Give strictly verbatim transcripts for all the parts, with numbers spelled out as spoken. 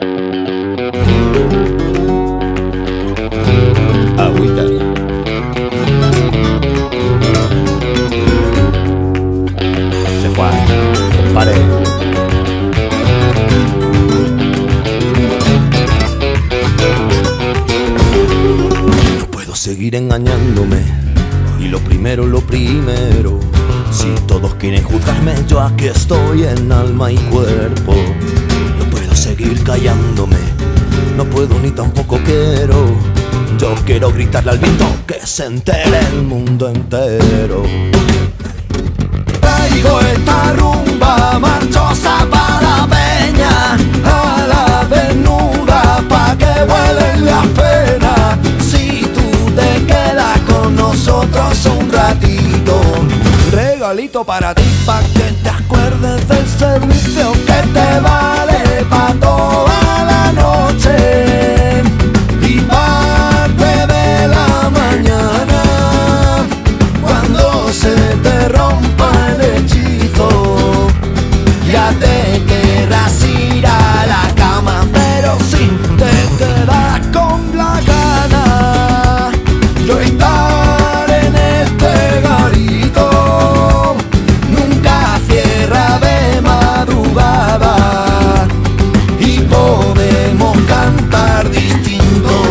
Agüita. Se fue, compadre. No puedo seguir engañándome, y lo primero, lo primero. Si todos quieren juzgarme, yo aquí estoy en alma y cuerpo. No puedo seguir callándome, no puedo ni tampoco quiero. Yo quiero gritarle al viento que se entere el mundo entero. Traigo esta rumba marchosa para la peña, a la desnuda pa' que vuelen las penas. Si tú te quedas con nosotros un ratito, regalito para ti, pa' que te acuerdes del servicio que te vale pa' toda la noche y parte de la mañana. Cuando se te rompa el hechizo, ya te querrás ir a la cama, pero si te quedas con la gana, yo estaré en este garito. Nunca cierra de madrugada y podemos cantar distinto.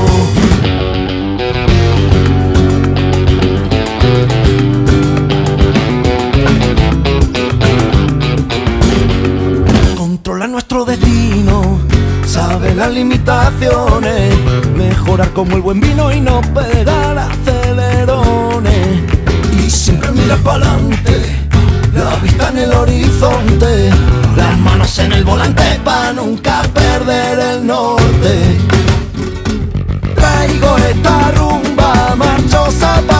Controlar nuestro destino, saber las limitaciones, mejorar como el buen vino y no pegar acelerones. Y siempre mirar pa'lante, la vista en el horizonte, las manos en el volante pa' nunca perder el norte. Traigo esta rumba marchosa pa'